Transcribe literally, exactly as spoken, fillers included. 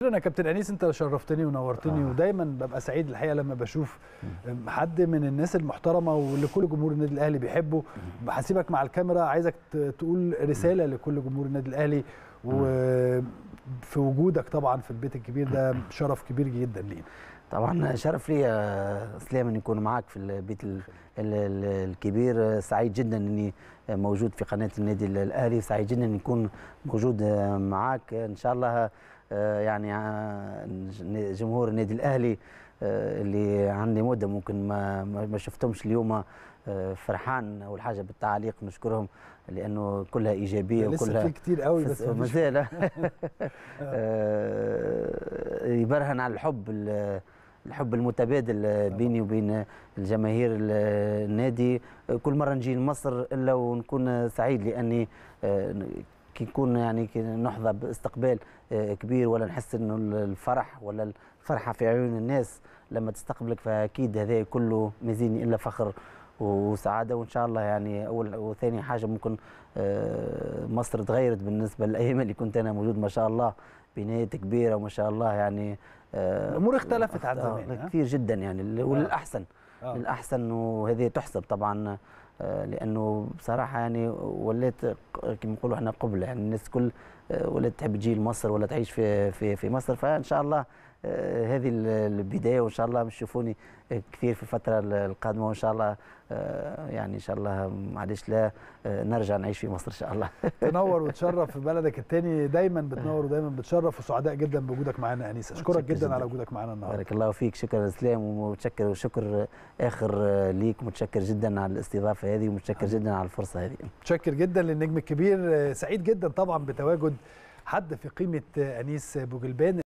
انا كابتن انيس انت شرفتني ونورتني، آه. ودايما ببقى سعيد الحقيقه لما بشوف حد من الناس المحترمه واللي كل جمهور النادي الاهلي بيحبه. هسيبك مع الكاميرا، عايزك تقول رساله لكل جمهور النادي الاهلي، وفي وجودك طبعا في البيت الكبير ده شرف كبير جدا لينا. طبعا شرف لي يا اسلام ان يكون معاك في البيت الكبير. سعيد جدا اني موجود في قناه النادي الاهلي، سعيد جدا ان يكون موجود معاك. ان شاء الله يعني جمهور النادي الاهلي اللي عندي مده ممكن ما ما شفتهمش اليوم، فرحان. اول حاجه بالتعليق نشكرهم لانه كلها ايجابيه وكلها لسه في كتير قوي بس مازال يبرهن على الحب الحب المتبادل بيني وبين الجماهير النادي. كل مره نجي لمصر الا ونكون سعيد، لاني كي نكون يعني كي نحظى باستقبال كبير ولا نحس انه الفرح ولا الفرحه في عيون الناس لما تستقبلك، فاكيد هذا كله ما يزيدني الا فخر وسعاده. وان شاء الله يعني اول وثاني حاجه ممكن مصر تغيرت بالنسبه للايام اللي كنت انا موجود، ما شاء الله بنايه كبيره وما شاء الله يعني الامور اختلفت عن زمان كثير جدا يعني وللاحسن آه. للاحسن، وهذه تحسب طبعا لانه بصراحه يعني وليت كما نقولوا احنا قبله، يعني الناس كل ولات تحب تجي لمصر ولا تعيش في في في مصر. فان شاء الله هذه البدايه، وان شاء الله تشوفوني كثير في الفتره القادمه، وان شاء الله يعني ان شاء الله معلش لا نرجع نعيش في مصر ان شاء الله. تنور وتشرف في بلدك الثاني، دايما بتنور ودايما بتشرف، وسعداء جدا بوجودك معانا انيس. اشكرك جدا, جداً على وجودك معانا النهارده. بارك الله فيك، شكرا اسلام، ومتشكر وشكر اخر ليك، متشكر جدا على الاستضافه هذه، ومتشكر جدا على الفرصه هذه. متشكر جدا للنجم الكبير، سعيد جدا طبعا بتواجد حد في قيمه انيس بوجلبان.